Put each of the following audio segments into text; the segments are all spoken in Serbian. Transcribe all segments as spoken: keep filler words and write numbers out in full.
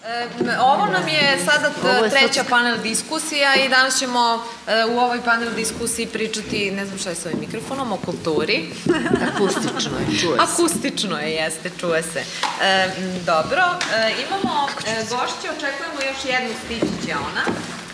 Ovo nam je sada treća panel diskusija i danas ćemo u ovoj panel diskusiji pričati, ne znam šta je s ovim mikrofonom, o kulturi. Akustično je, čuje se. Akustično je, jeste, čuje se. Dobro, imamo gošće, očekujemo još jednu stičiće ona.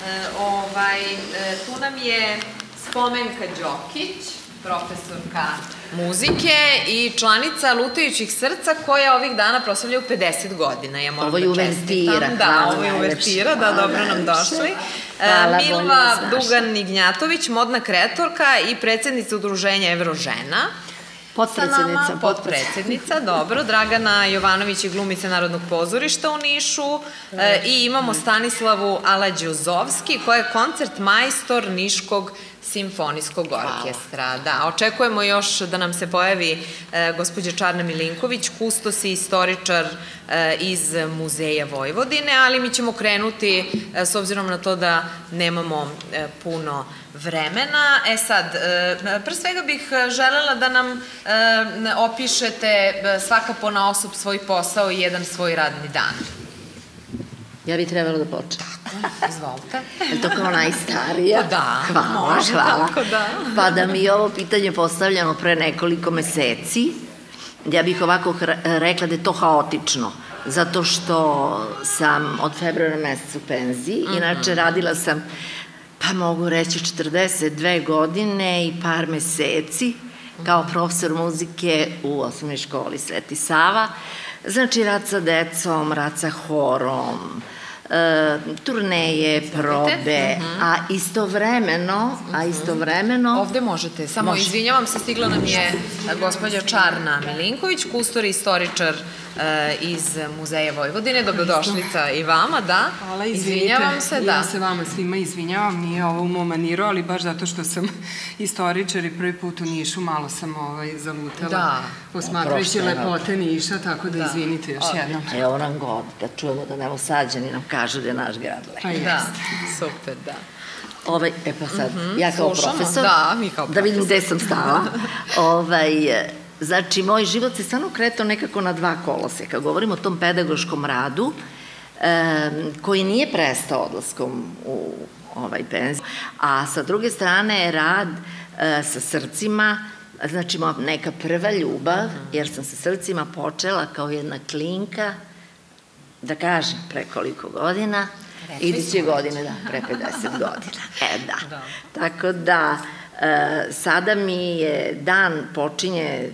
Tu nam je Spomenka Đokić, profesorka muzike i članica Lutajućih srca, koja ovih dana proslavljaju pedeset godina. Ovo je uvertira. Da, ovo je uvertira, da, dobro nam došli. Milva Dugan-Ignjatović, modna kreatorka i predsednica udruženja Evrožena. Potpredsednica. Potpredsednica, dobro. Dragana Jovanović je glumica Narodnog pozorišta u Nišu i imamo Stanislavu Alađuzovski, koja je koncert majstor Niškog simfonijskog orkestra. Da, očekujemo još da nam se pojavi gospođa Čarna Milinković, kustos i istoričar iz Muzeja Vojvodine, ali mi ćemo krenuti, s obzirom na to da nemamo puno vremena. E sad, pre svega bih želela da nam opišete svaka ponaosob svoj posao i jedan svoj radni dan. Ja bih trebala da počnem. Izvolite. Je to kao najstarija? Da. Hvala, može hvala. tako, da. Pa da mi je ovo pitanje postavljeno pre nekoliko meseci, ja bih ovako rekla da je to haotično, zato što sam od februara meseca u penziji, inače radila sam, pa mogu reći, četrdeset dve godine i par meseci kao profesor muzike u osnovnoj školi Sveti Sava. Znači, rad sa decom, rad sa horom, turneje, probe, a istovremeno, a istovremeno... Ovde možete, samo izvinjavam se, stigla nam je gospođa Čarna Milinković, kustor i istoričar iz Muzeja Vojvodine. Dobrodošlica i vama, da. Hvala, izvinite, ja se vama svima izvinjavam, nije ovo u mom maniru, ali baš zato što sam istoričar i prvi put u Nišu, malo sam zalutala posmatrajući lepote Niša, tako da izvinite još jednom. Evo nam god, da čujemo da Novosađani nam kažu da je naš grad lep. Da, super, da. E pa sad, ja kao profesor, da vidim gde sam stala, znači, moj život se stvarno kretao nekako na dva koloseka. Govorim o tom pedagoškom radu, koji nije prestao odlaskom u penziju, a sa druge strane je rad sa srcima, znači neka prva ljubav, jer sam sa srcima počela kao jedna klinka, da kažem, pre koliko godina, iduće godine, da, pre pedeset godina. E, da. Tako da, sada mi je dan počinje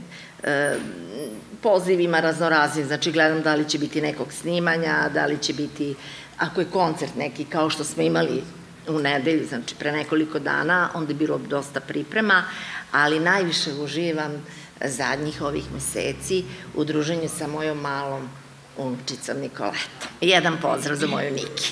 pozivima raznoraznih, znači gledam da li će biti nekog snimanja, da li će biti, ako je koncert neki kao što smo imali u nedelju, znači pre nekoliko dana, onda je bilo dosta priprema, ali najviše uživam zadnjih ovih meseci u druženju sa mojom malom unučicom Nikoletom. Jedan pozdrav za moju Niki.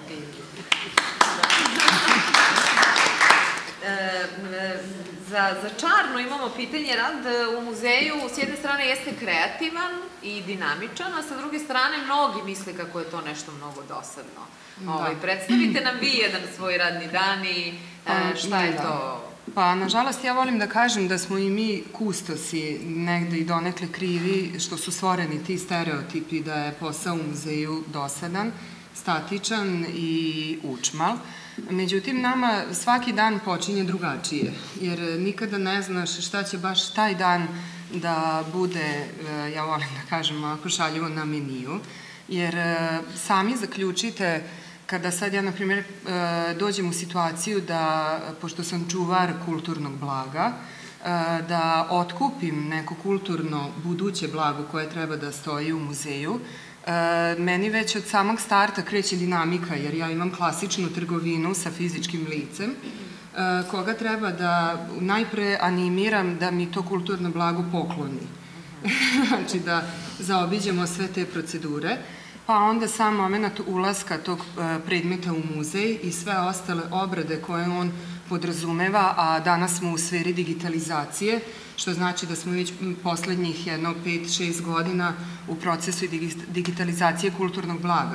Za Čarnu imamo pitanje. Rad u muzeju s jedne strane jeste kreativan i dinamičan, a sa druge strane mnogi misle kako je to nešto mnogo dosadno. Predstavite nam vi jedan svoj radni dan i šta je to? Pa, nažalost, ja volim da kažem da smo i mi kustosi negde i donekle krivi što su stvoreni ti stereotipi da je posao u muzeju dosadan, statičan i učmal. Međutim, nama svaki dan počinje drugačije, jer nikada ne znaš šta će baš taj dan da bude, ja volim da kažem ovako šaljivo, na meniju, jer sami zaključite, kada sad ja, na primjer, dođem u situaciju da, pošto sam čuvar kulturnog blaga, da otkupim neko kulturno buduće blago koje treba da stoji u muzeju, meni već od samog starta kreće dinamika, jer ja imam klasičnu trgovinu sa fizičkim licem, koga treba da najpre animiram da mi to kulturno blago pokloni. Znači da zaobiđemo sve te procedure, pa onda sam moment ulaska tog predmeta u muzej i sve ostale obrade koje on podrazumeva, a danas smo u sferi digitalizacije, što znači da smo već poslednjih jedno pet šest godina u procesu digitalizacije kulturnog blaga.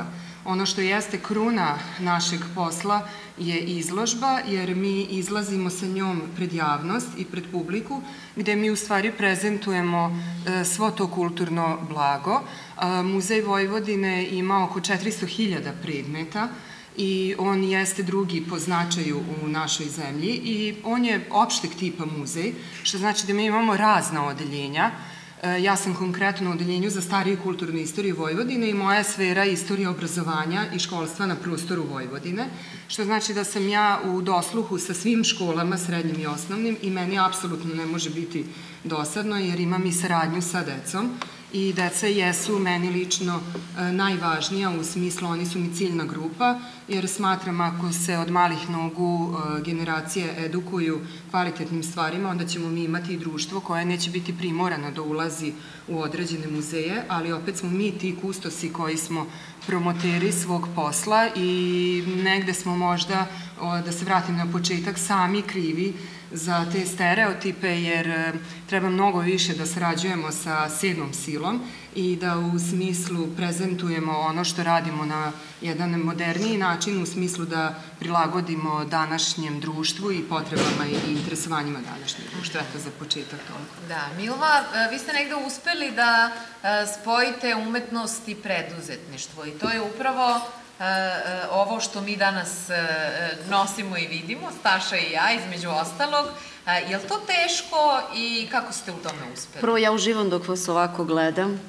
Ono što jeste kruna našeg posla je izložba, jer mi izlazimo sa njom pred javnost i pred publiku, gde mi u stvari prezentujemo svo to kulturno blago. Muzej Vojvodine ima oko četiristo hiljada predmeta i on jeste drugi po značaju u našoj zemlji i on je opšteg tipa muzej, što znači da mi imamo razna odeljenja. Ja sam konkretno u odeljenju za stariju kulturnu istoriju Vojvodine i moja sfera je istorija obrazovanja i školstva na prostoru Vojvodine, što znači da sam ja u dosluhu sa svim školama, srednjim i osnovnim, i meni apsolutno ne može biti dosadno jer imam i saradnju sa decom i deca jesu meni lično najvažnija, u smislu oni su mi ciljna grupa, jer smatram ako se od malih nogu generacije edukuju kvalitetnim stvarima, onda ćemo mi imati i društvo koje neće biti primorano da ulazi u određene muzeje, ali opet smo mi ti kustosi koji smo promoteri svog posla i negde smo možda, da se vratim na početak, sami krivi za te stereotipe, jer treba mnogo više da sarađujemo sa sedmom silom i da u smislu prezentujemo ono što radimo na jedan moderniji način, u smislu da prilagodimo današnjem društvu i potrebama i interesovanjima današnjeg društva. Eto za početak toliko. Da, Milva, vi ste negde uspeli da spojite umetnost i preduzetništvo i to je upravo ovo što mi danas nosimo i vidimo, Staša i ja, između ostalog. Je li to teško i kako ste u tome uspeli? Prvo, ja uživam dok vas ovako gledam.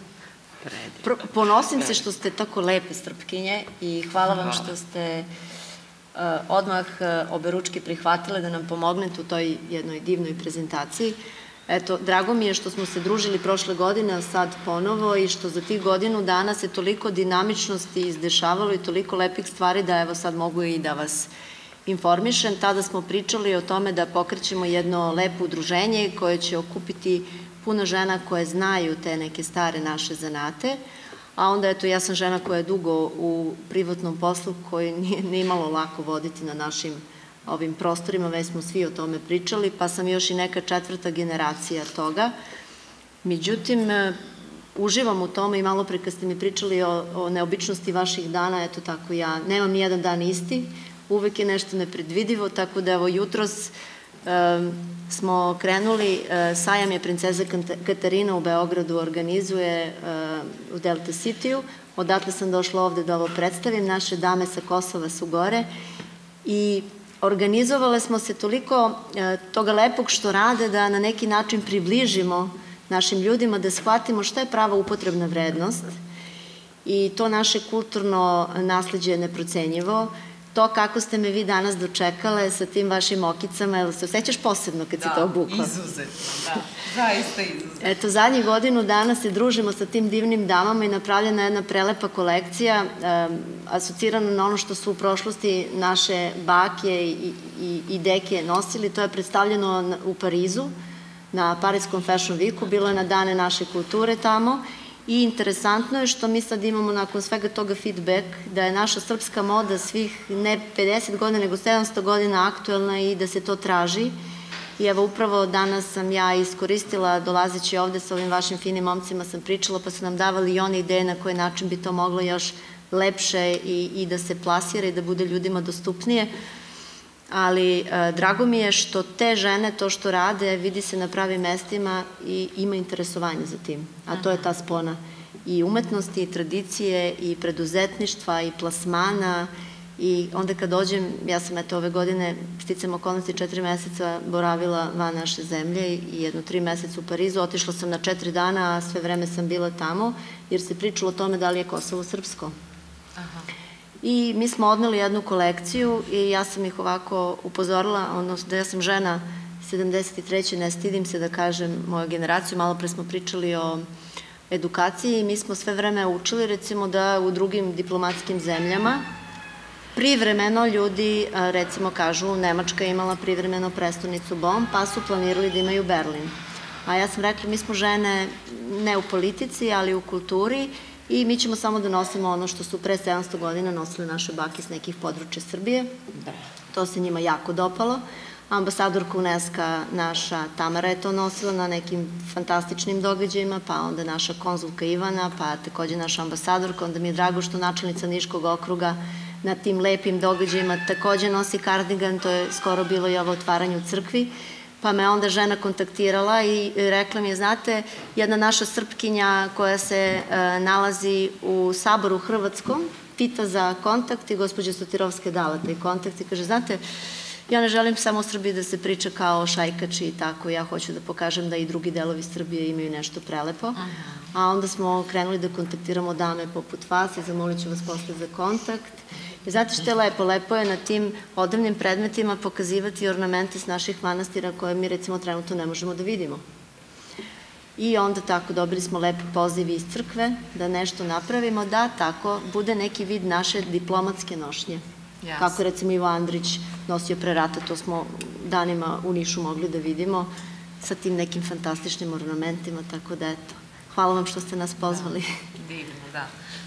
Ponosim se što ste tako lepe strpkinje i hvala vam što ste odmah oberučki prihvatile da nam pomognete u toj jednoj divnoj prezentaciji. Eto, drago mi je što smo se družili prošle godine, a sad ponovo, i što za tih godinu dana se toliko dinamičnosti izdešavalo i toliko lepih stvari da evo sad mogu i da vas informišem. Tada smo pričali o tome da pokrećemo jedno lepo udruženje koje će okupiti puno žena koje znaju te neke stare naše zanate, a onda eto ja sam žena koja je dugo u privatnom poslu koji nije imalo lako voditi na našim ovim prostorima, već smo svi o tome pričali, pa sam još i neka četvrta generacija toga. Međutim, uživam u tome i malo pre kad ste mi pričali o, o neobičnosti vaših dana, eto tako ja nemam ni jedan dan isti, uvek je nešto nepredvidivo, tako da evo jutros um, smo krenuli, uh, sajam je princeza Katarina u Beogradu organizuje uh, u Delta City-u, odatle sam došla ovde da ovo predstavim, naše dame sa Kosova su gore i organizovale smo se toliko toga lepog što rade da na neki način približimo našim ljudima, da shvatimo šta je prava upotrebna vrednost i to naše kulturno nasleđe je neprocenjivo. To kako ste me vi danas dočekale sa tim vašim okicama, jel se osjećaš posebno kad si to obukla? Da, izuzetno, da, zaista izuzetno. Eto, zadnjih godinu dana se družimo sa tim divnim damama i napravljena jedna prelepa kolekcija, asocirana na ono što su u prošlosti naše bake i, i, i deke nosili. To je predstavljeno u Parizu, na Parijskom Fashion Weeku, bilo je na dane naše kulture tamo. I interesantno je što mi sad imamo nakon svega toga feedback da je naša srpska moda svih ne pedeset godina nego sedamsto godina aktuelna i da se to traži. I evo upravo danas sam ja iskoristila, dolazeći ovde sa ovim vašim finim momcima sam pričala pa su nam davali i one ideje na koji način bi to moglo još lepše i, i da se plasira i da bude ljudima dostupnije. Ali e, drago mi je što te žene to što rade vidi se na pravim mestima i ima interesovanje za tim, a to je ta spona i umetnosti, i tradicije, i preduzetništva, i plasmana i onda kad dođem, ja sam eto ove godine sticam okolnosti četiri meseca boravila van naše zemlje i jedno tri meseca u Parizu, otišla sam na četiri dana, a sve vreme sam bila tamo jer se pričalo o tome da li je Kosovo srpsko. Aha. I mi smo odneli jednu kolekciju i ja sam ih ovako upozorila, odnosno da ja sam žena sedamdeset treće ne stidim se da kažem moju generaciju, malo pre smo pričali o edukaciji i mi smo sve vreme učili recimo da u drugim diplomatskim zemljama privremeno ljudi, recimo kažu Nemačka je imala privremeno prestonicu Bonn, pa su planirali da imaju Berlin. A ja sam rekla, mi smo žene ne u politici, ali u kulturi i mi ćemo samo da nosimo ono što su pre sedamsto godina nosile naše bake s nekih područja Srbije. To se njima jako dopalo. ambasadorka UNESCO naša Tamara je to nosila na nekim fantastičnim događajima, pa onda naša konzulka Ivana, pa takođe naša ambasadorka, onda mi je drago što načelnica Niškog okruga na tim lepim događajima takođe nosi kardigan, to je skoro bilo i ovo otvaranje u crkvi, pa me onda žena kontaktirala i rekla mi je, znate, jedna naša Srpkinja koja se nalazi u Saboru Hrvatskom, pita za kontakt i gospođa Sotirovska je dala taj kontakt i kaže, znate, ja ne želim samo u Srbiji da se priča kao o šajkači i tako, ja hoću da pokažem da i drugi delovi Srbije imaju nešto prelepo. A onda smo krenuli da kontaktiramo dame poput vas i zamolit ću vas posle za kontakt. I znate što je lepo? Lepo je na tim odavnim predmetima pokazivati ornamente s naših manastira koje mi recimo trenutno ne možemo da vidimo. I onda tako dobili smo lepi poziv iz crkve da nešto napravimo, da tako bude neki vid naše diplomatske nošnje. Kako je recimo Ivo Andrić nosio pre rata, to smo danima u Nišu mogli da vidimo sa tim nekim fantastičnim ornamentima, tako da eto. Hvala vam što ste nas pozvali. Divno, da.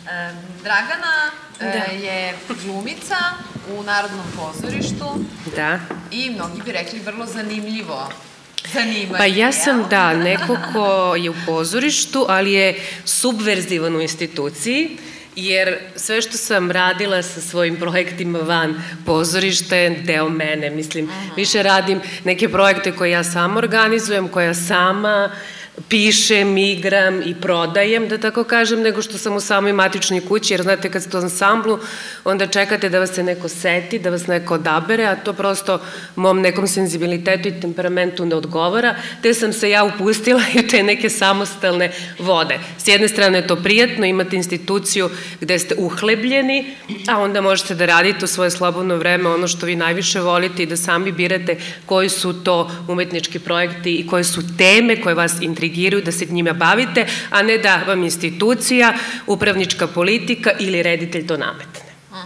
Dragana je glumica u Narodnom pozorištu i mnogi bi rekli vrlo zanimljivo zanimanje. Pa ja sam, da, neko ko je u pozorištu, ali je subverzivan u instituciji, jer sve što sam radila sa svojim projektima van pozorišta je deo mene. Mislim, više radim neke projekte koje ja sama organizujem, koje ja sama pišem, igram i prodajem, da tako kažem, nego što sam u samoj matičnoj kući, jer znate, kad ste u ansamblu, onda čekate da vas se neko seti, da vas neko odabere, a to prosto mom nekom senzibilitetu i temperamentu ne odgovara, te sam se ja upustila i u te neke samostalne vode. S jedne strane je to prijatno, imate instituciju gde ste uhlebljeni, a onda možete da radite u svoje slobodno vreme ono što vi najviše volite i da sami birate koji su to umetnički projekti i koje su teme koje vas intrigiraju, da se njima bavite, a ne da vam institucija, upravnička politika ili reditelj to nametne.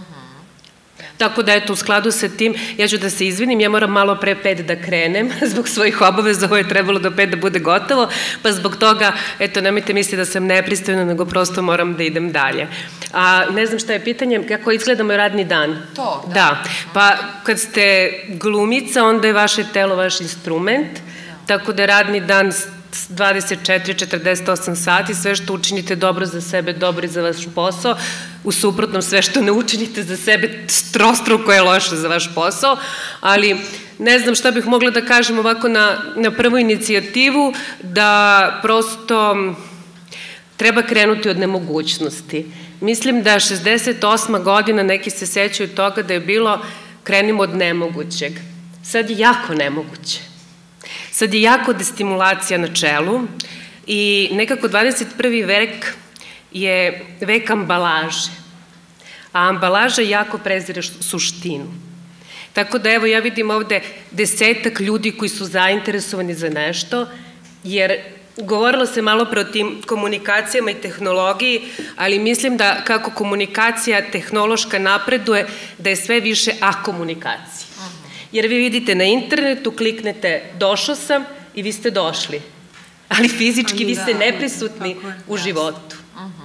Tako da, eto, u skladu sa tim, ja ću da se izvinim, ja moram malo pre pet da krenem, zbog svojih obaveza, ovo je trebalo do pet da bude gotovo, pa zbog toga, eto, nemojte misliti da sam nepristojna, nego prosto moram da idem dalje. A ne znam šta je pitanje, kako izgleda moj radni dan? To, da. Da, pa kad ste glumica, onda je vaše telo vaš instrument, tako da je radni dan dvadeset četiri do četrdeset osam sati, sve što učinite dobro za sebe, dobro i za vaš posao, u suprotnom sve što ne učinite za sebe, trostruko je loše za vaš posao, ali ne znam šta bih mogla da kažem ovako na prvu inicijativu, da prosto treba krenuti od nemogućnosti. Mislim da šezdeset osma godina, neki se sećaju toga da je bilo krenimo od nemogućeg. Sad je jako nemoguće. Sad je jako destimulacija na čelu i nekako dvadeset prvi vek je vek ambalaže, a ambalaža jako prezire suštinu. Tako da evo ja vidim ovde desetak ljudi koji su zainteresovani za nešto, jer govorilo se malo pre o tim komunikacijama i tehnologiji, ali mislim da kako komunikacija tehnološka napreduje, da je sve više akomunikacija. Jer vi vidite na internetu, kliknete došao sam i vi ste došli. Ali fizički vi ste neprisutni u životu.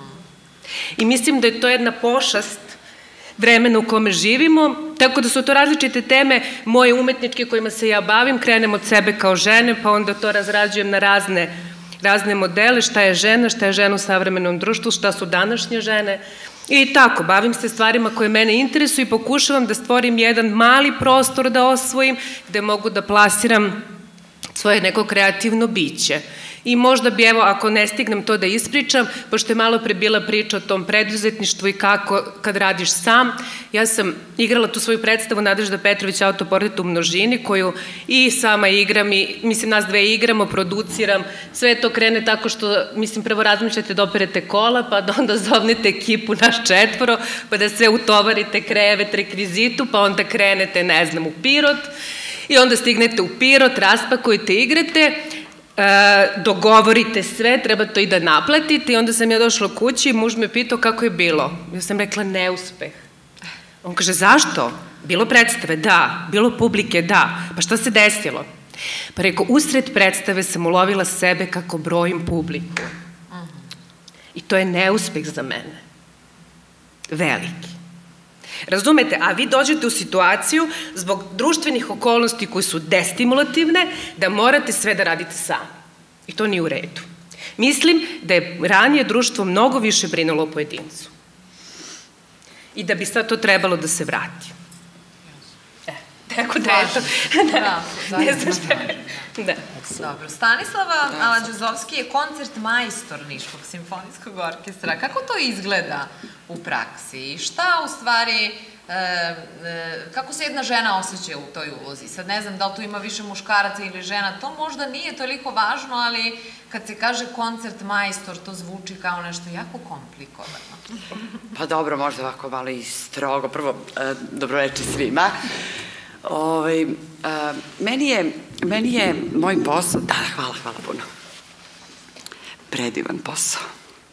I mislim da je to jedna pošast vremena u kome živimo, tako da su to različite teme moje umetničke kojima se ja bavim, krenem od sebe kao žene, pa onda to razrađujem na razne razne modele, šta je žena, šta je žena u savremenom društvu, šta su današnje žene. I tako, bavim se stvarima koje mene interesuju i pokušavam da stvorim jedan mali prostor da osvojim, gde mogu da plasiram svoje neko kreativno biće. I možda bi, evo, ako ne stignem to da ispričam, pošto je malo pre bila priča o tom preduzetništvu i kako kad radiš sam, ja sam igrala tu svoju predstavu Nadežda Petrović Autoportret u množini, koju i sama igram i, mislim, nas dve igramo, produciram, sve to krene tako što, mislim, prvo razmišljate da operete kola, pa da onda zovnete ekipu naš četvoro, pa da sve utovarite, krevet, rekvizitu, pa onda krenete, ne znam, u Pirot, i onda stignete u Pirot, raspakujete, igrate, dogovorite sve, treba to i da naplatite i onda sam ja došla kući i muž me pitao kako je bilo. Ja sam rekla neuspeh. On kaže zašto? Bilo predstave? Da. Bilo publike? Da. Pa šta se desilo? Pa rekao, usred predstave sam ulovila sebe kako brojim publiku. I to je neuspeh za mene. Veliki. Razumete? A vi dođete u situaciju zbog društvenih okolnosti koji su destimulativne da morate sve da radite sami. I to nije u redu. Mislim da je ranije društvo mnogo više brinulo o pojedincu. I da bi sad to trebalo da se vrati. E, tako da je to. Ne znam šta je. Da. Dobro. Stanislava Aladžuzovski je koncert majstor Niškog simfonijskog orkestra. Kako to izgleda u praksi? I šta u stvari, kako se jedna žena osjeća u toj ulozi? Sad ne znam da li tu ima više muškaraca ili žena, to možda nije toliko važno, ali kad se kaže koncert majstor, to zvuči kao nešto jako komplikovano. Pa dobro, možda ovako malo i strogo. Prvo, dobroveče svima. Meni je moj posao, da, hvala, hvala puno, predivan posao.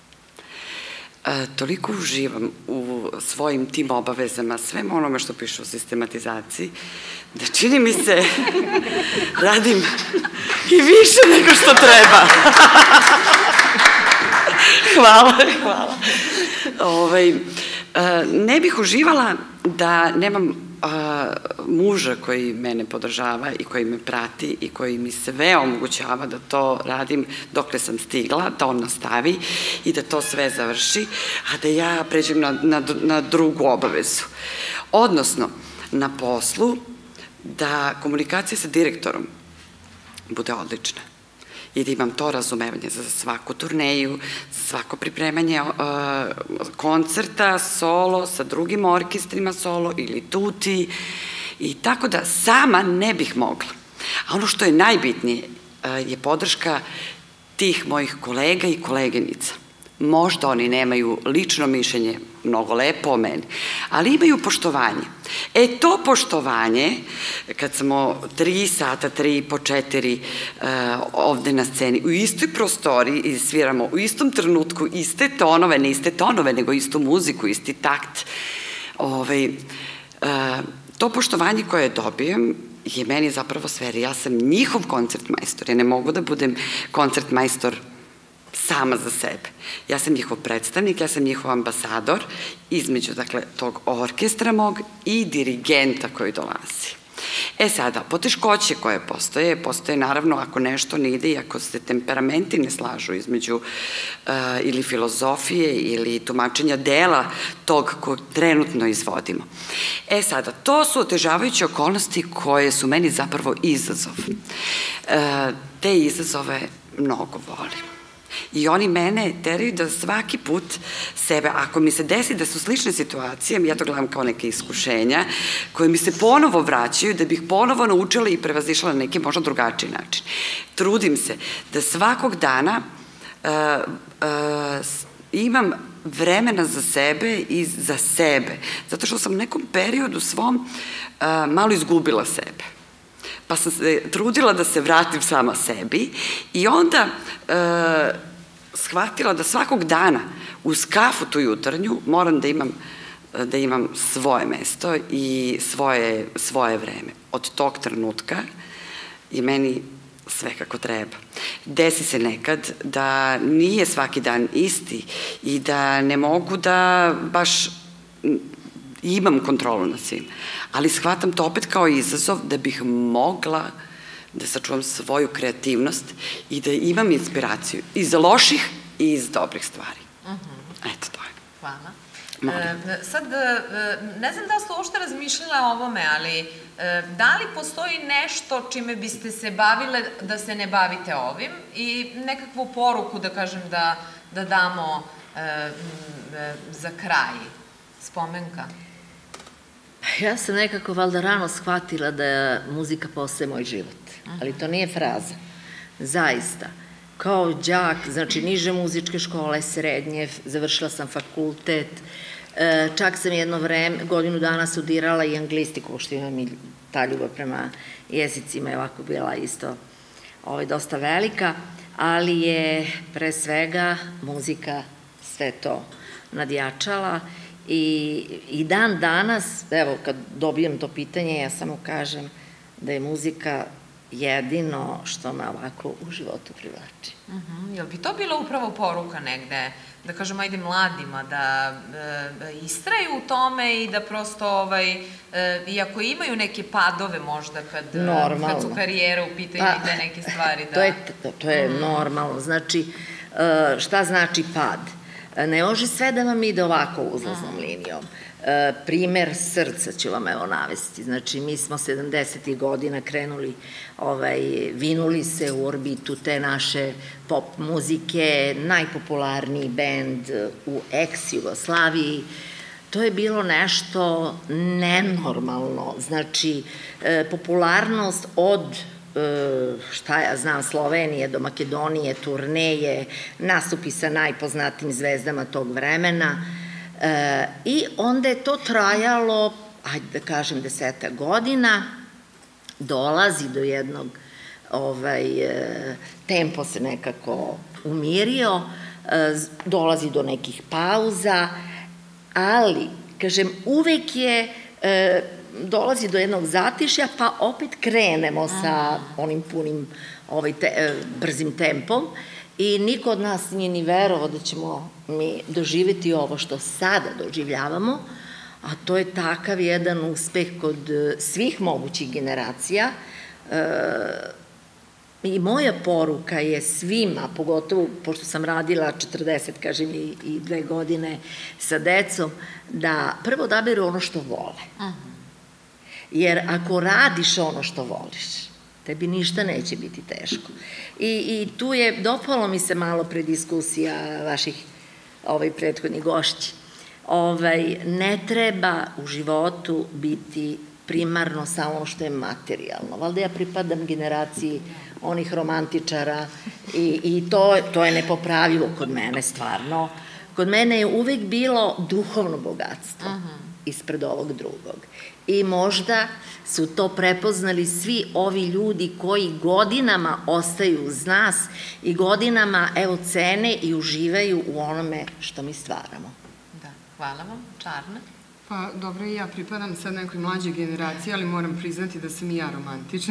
Toliko uživam u svojim tim obavezama, svem onome što piše u sistematizaciji, da čini mi se radim i više nego što treba. Hvala, hvala. Ne bih uživala da nemam muža koji mene podržava i koji me prati i koji mi sve omogućava da to radim dokle sam stigla, da on nastavi i da to sve završi, a da ja pređem na drugu obavezu. Odnosno, na poslu da komunikacija sa direktorom bude odlična i da imam to razumevanje za svaku turneju, za svako pripremanje koncerta, solo, sa drugim orkestrima solo ili tuti i tako da sama ne bih mogla. A ono što je najbitnije je podrška tih mojih kolega i koleginica. Možda oni nemaju lično mišljenje mnogo lepo o meni, ali imaju poštovanje. E to poštovanje, kad smo tri sata, tri po četiri ovde na sceni, u istoj prostoriji i sviramo u istom trenutku iste tonove, ne iste tonove, nego istu muziku, isti takt, to poštovanje koje dobijem je meni zapravo sve, jer ja sam njihov koncert majstor, ja ne mogu da budem koncert majstor sama za sebe. Ja sam njihov predstavnik, ja sam njihov ambasador između, dakle, tog orkestra mog i dirigenta koji dolazi. E sada, poteškoće koje postoje, postoje naravno ako nešto ne ide i ako se temperamenti ne slažu između ili filozofije ili tumačenja dela tog kog trenutno izvodimo. E sada, to su otežavajuće okolnosti koje su meni zapravo izazov. Te izazove mnogo volim. I oni mene teraju da svaki put sebe, ako mi se desi da su slične situacije, ja to gledam kao neke iskušenja, koje mi se ponovo vraćaju, da bih ponovo naučila i prevazišla na neki možda drugačiji način. Trudim se da svakog dana imam vremena za sebe i za sebe, zato što sam u nekom periodu svom malo izgubila sebe. Pa sam se trudila da se vratim sama sebi i onda shvatila da svakog dana uz kafu tu jutarnju moram da imam svoje mesto i svoje vreme. Od tog trenutka je meni sve kako treba. Desi se nekad da nije svaki dan isti i da ne mogu da baš imam kontrolu nad svim, ali shvatam to opet kao izazov da bih mogla da sačuvam svoju kreativnost i da imam inspiraciju iz loših i iz dobrih stvari. Eto, to je. Hvala. Sad, ne znam da ste uopšte razmišljala o ovome, ali da li postoji nešto čime biste se bavile da se ne bavite ovim i nekakvu poruku, da kažem, da damo za kraj? Spomenka. Ja sam nekako valjda rano shvatila da muzika postaje moj život, ali to nije fraza. Zaista. Kao đak, znači niže muzičke škole, srednje, završila sam fakultet, čak sam jedno vreme, godinu dana studirala i anglistiku, što imam i ta ljubav prema jezicima je ovako bila isto dosta velika, ali je pre svega muzika sve to nadjačala. I dan danas, evo, kad dobijem to pitanje, ja samo kažem da je muzika jedino što me ovako u životu privlači. Jel bi to bila upravo poruka negde, da kažem, ajde mladima, da istraju u tome i da prosto, iako imaju neke padove možda kad su karijere u pitanju i te neke stvari, da... To je normalno. Znači, šta znači pad? Ne može sve da vam ide ovako uzlaznom linijom. Primer srca ću vam evo navesti. Znači, mi smo sedamdesetih godina krenuli, vinuli se u orbitu te naše pop muzike, najpopularniji bend u ex-Jugoslaviji. To je bilo nešto nenormalno. Znači, popularnost od, šta ja znam, Slovenije do Makedonije, turneje, nastupi sa najpoznatijim zvezdama tog vremena. I onda je to trajalo, ajde da kažem, deseta godina, dolazi do jednog, tempo se nekako umirio, dolazi do nekih pauza, ali, kažem, uvek je, dolazi do jednog zatišja, pa opet krenemo sa onim punim, brzim tempom. I niko od nas nije ni verovao da ćemo mi doživjeti ovo što sada doživljavamo, a to je takav jedan uspeh kod svih mogućih generacija. I moja poruka je svima, pogotovo pošto sam radila četrdeset, kažem, i dve godine sa decom, da prvo odaberu ono što vole. Jer ako radiš ono što voliš, tebi ništa neće biti teško. I tu je, dopalo mi se malo pre diskusija vaših prethodnih gošći. Ne treba u životu biti primarno samo ono što je materijalno. Valjda ja pripadam generaciji onih romantičara i to je nepopravljivo kod mene, stvarno. Kod mene je uvek bilo duhovno bogatstvo ispred ovog drugog. I možda su to prepoznali svi ovi ljudi koji godinama ostaju uz nas i godinama, evo, cene i uživaju u onome što mi stvaramo. Da, hvala vam. Čarna? Pa, dobro, i ja pripadam sad nekoj mlađoj generaciji, ali moram priznati da sam i ja romantična.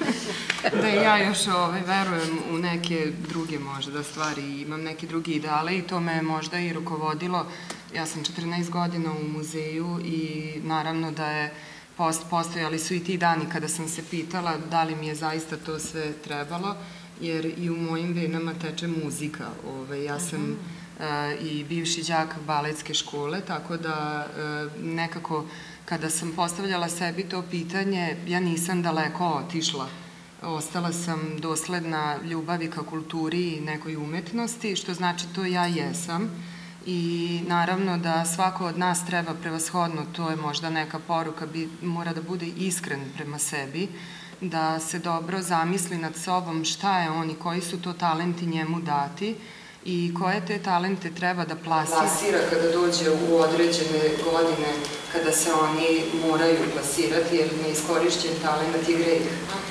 Da i ja još verujem u neke druge možda stvari i imam neke druge ideale i to me možda i rukovodilo. Ja sam četrnaest godina u muzeju i naravno da je postojali su i ti dani kada sam se pitala da li mi je zaista to sve trebalo, jer i u mojim venama teče muzika. Ja sam i bivši đak baletske škole, tako da nekako kada sam postavljala sebi to pitanje, ja nisam daleko otišla. Ostala sam dosledna ljubavi ka kulturi i nekoj umetnosti, što znači to ja jesam. I naravno da svako od nas treba prevashodno, to je možda neka poruka, mora da bude iskren prema sebi, da se dobro zamisli nad sobom šta je on i koji su to talenti njemu dati i koje te talente treba da plasira kada dođe u određene godine, kada se oni moraju plasirati, jer neiskorišćen talent je greh.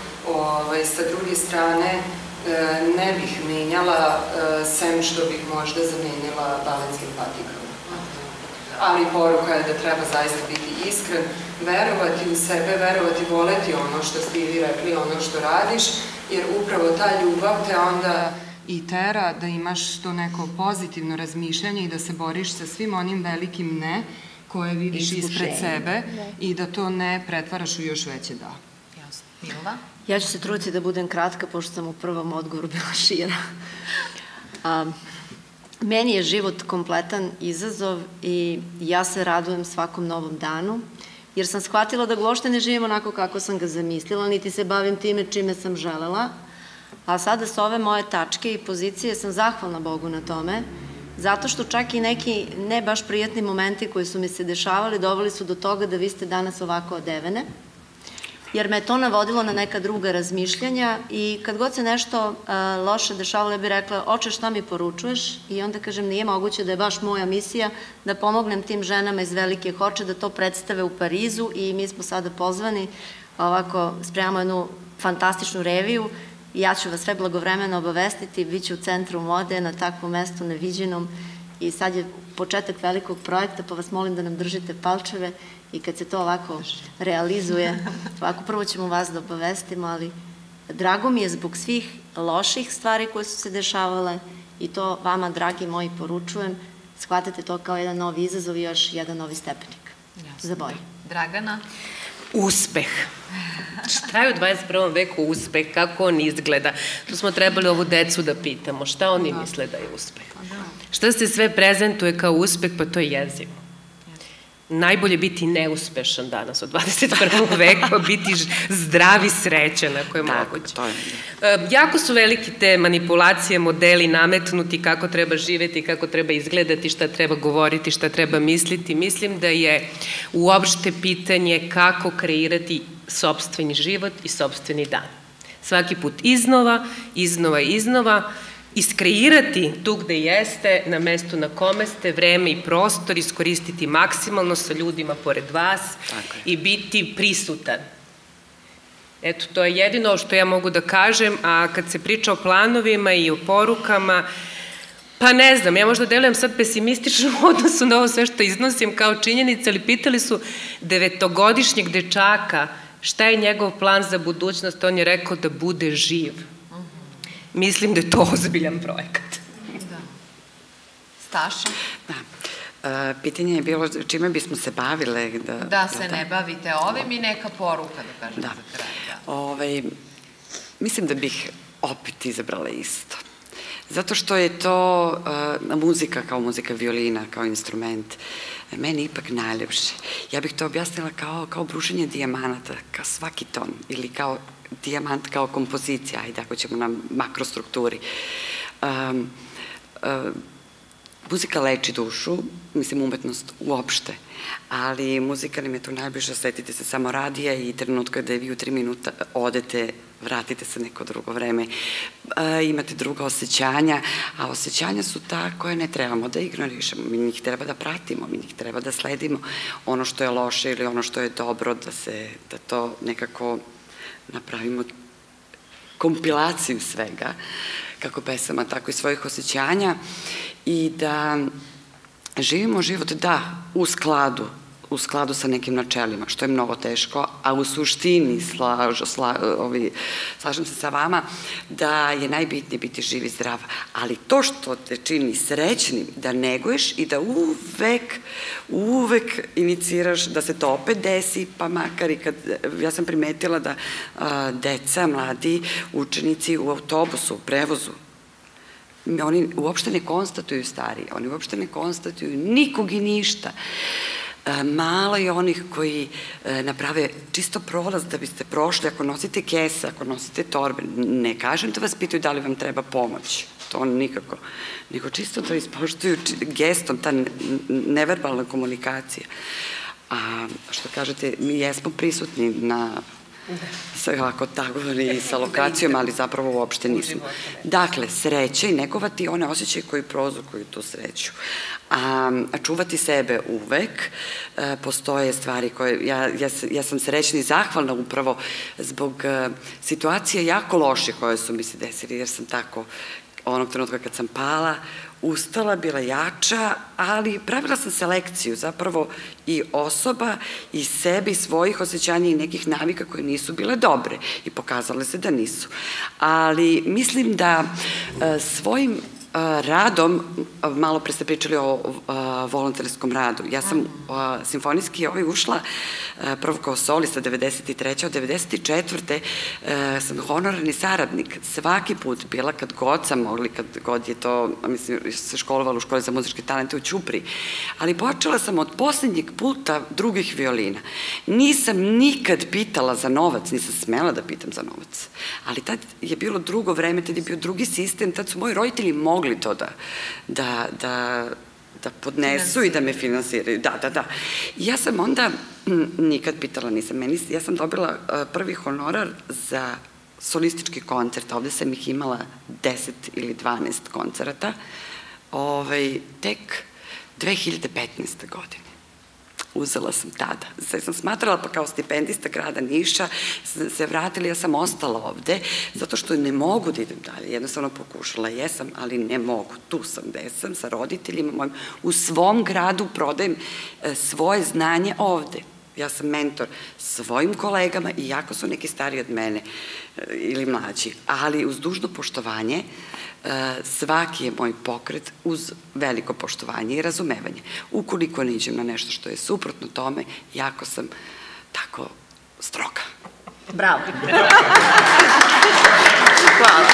Sa druge strane, ne bih menjala, sem što bih možda zamenjala baletskim patikama. Ali poruka je da treba zaista biti iskren, verovati u sebe, verovati, voleti ono što ste i vi rekli, ono što radiš, jer upravo ta ljubav te onda i tera da imaš to neko pozitivno razmišljanje i da se boriš sa svim onim velikim ne koje vidiš ispred sebe i da to ne pretvaraš u još veće da. Jasno. Milva? Ja ću se truditi da budem kratka, pošto sam u prvom odgovoru bila šira. Meni je život kompletan izazov i ja se radujem svakom novom danu, jer sam shvatila da ga uopšte ne živim onako kako sam ga zamislila, niti se bavim time čime sam želela, a sada sa ove moje tačke i pozicije sam zahvalna Bogu na tome, zato što čak i neki ne baš prijatni momenti koji su mi se dešavali doveli su do toga da vi ste danas ovako odevene, jer me je to navodilo na neka druga razmišljanja i kad god se nešto loše dešavalo, ja bih rekla, oče, šta mi poručuješ? I onda kažem, nije moguće da je baš moja misija da pomognem tim ženama iz Velike Hoče da to predstave u Parizu i mi smo sada pozvani, ovako spremamo jednu fantastičnu reviju i ja ću vas sve blagovremeno obavestiti, bit ću u centru mode na takvom mestu neviđenom i sad je početak velikog projekta, pa vas molim da nam držite palčeve i kad se to ovako realizuje, ovako prvo ćemo vas da obavestimo, ali Drago mi je zbog svih loših stvari koje su se dešavale i to vama, dragi moji, poručujem, shvatate to kao jedan novi izazov i još jedan novi stepenik za bolje. Dragana? Uspeh. Šta je u dvadeset prvom veku uspeh? Kako on izgleda? Tu smo trebali ovu decu da pitamo. Šta oni misle da je uspeh? Šta se sve prezentuje kao uspeh? Pa to je jezivo. Najbolje biti neuspešan danas u dvadeset prvom veku, biti zdrav i srećan ako je moguće. Jako su veliki te manipulacije, modeli nametnuti kako treba živeti, kako treba izgledati, šta treba govoriti, šta treba misliti. Mislim da je uopšte pitanje kako kreirati sopstveni život i sopstveni dan. Svaki put iznova, iznova i iznova, iskreirati tu gde jeste, na mestu na kome ste, vreme i prostor, iskoristiti maksimalno sa ljudima pored vas i biti prisutan. Eto, to je jedino što ja mogu da kažem, a kad se priča o planovima i o porukama, pa ne znam, ja možda delujem sad pesimistično u odnosu na ovo sve što iznosim kao činjenice, ali pitali su devetogodišnjeg dečaka šta je njegov plan za budućnost, on je rekao da bude živ. Mislim da je to ozbiljan projekat. Da. Staša? Da. Pitanje je bilo čime bismo se bavile. Da se ne bavite ovim i neka poruka, da kažem, za kraj. Mislim da bih opet izabrala isto. Zato što je to muzika kao muzika violina, kao instrument, meni ipak najljepše. Ja bih to objasnila kao brušenje dijamanata, kao svaki ton, ili kao dijamant kao kompozicija, ajde ako ćemo na makrostrukturi. Muzika leči dušu, mislim umetnost uopšte, ali muzika nam je tu najbliže, setite se samo radija i trenutka da vi u tri minuta odete, vratite se neko drugo vreme, imate druga osjećanja, a osjećanja su ta koje ne trebamo da ignorišemo, mi njih treba da pratimo, mi njih treba da sledimo, ono što je loše ili ono što je dobro, da to nekako napravimo kompilaciju svega, kako pesama, tako i svojih osjećanja i da živimo život, da, u skladu, u skladu sa nekim načelima, što je mnogo teško, a u suštini, slažem se sa vama, da je najbitnije biti živ i zdrav, ali to što te čini srećnim, da neguješ i da uvek, uvek iniciraš da se to opet desi, pa makar i kad, ja sam primetila da deca, mladi učenici u autobusu, u prevozu, oni uopšte ne konstatuju stariji, oni uopšte ne konstatuju nikog i ništa. Malo je onih koji naprave čisto prolaz da biste prošli, ako nosite kese, ako nosite torbe, ne kažem da vas pitaju da li vam treba pomoć, to nikako, nego čisto da ispoštuju gestom, ta neverbalna komunikacija. A što kažete, mi jesmo prisutni na svakako tagovani sa lokacijom, ali zapravo uopšte nismo. Dakle, sreće i negovati one osjećaje koji prouzrokuju tu sreću. A čuvati sebe uvek, postoje stvari koje, ja sam srećna i zahvalna upravo zbog situacije jako loše koje su mi se desili, jer sam tako onog trenutka kad sam pala, ustala, bila jača, ali pravila sam selekciju zapravo i osoba i sebi, i svojih osjećanja i nekih navika koje nisu bile dobre i pokazale se da nisu. Ali mislim da svojim radom, malo pre ste pričali o volonterskom radu, ja sam simfonijski ušla prvo kao solista devedeset treće. Od devedeset četvrte. sam honorarni saradnik, svaki put bila kad god sam mogli, kad god je to, mislim, se školovala u školi za muzičke talente u Ćupriji, ali počela sam od poslednjeg puta drugih violina. Nisam nikad pitala za novac, nisam smela da pitam za novac, ali tad je bilo drugo vreme, tad je bio drugi sistem, tad su moji roditelji mogli to da podnesu i da me finansiraju. Da, da, da. Ja sam onda nikad pitala, nisam, ja sam dobila prvi honorar za solistički koncert, ovde sam ih imala deset ili dvanaest koncerata, tek dve hiljade petnaeste. godine. Uzela sam tada. Sve sam smatrala, pa kao stipendista grada Niša, se vratila, ja sam ostala ovde, zato što ne mogu da idem dalje. Jednostavno pokušala jesam, ali ne mogu. Tu sam, gde sam, sa roditeljima mojim. U svom gradu prodajem svoje znanje ovde. Ja sam mentor svojim kolegama i jako su neki stariji od mene. ili mlađi. Ali uz dužno poštovanje, svaki je moj pokret uz veliko poštovanje i razumevanje. Ukoliko ne iđem na nešto što je suprotno tome, jako sam tako stroga. Bravo. Hvala.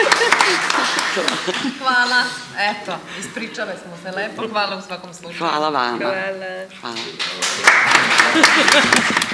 Hvala. Eto, ispričale smo se lepo. Hvala u svakom slučaju. Hvala vama. Hvala. Hvala.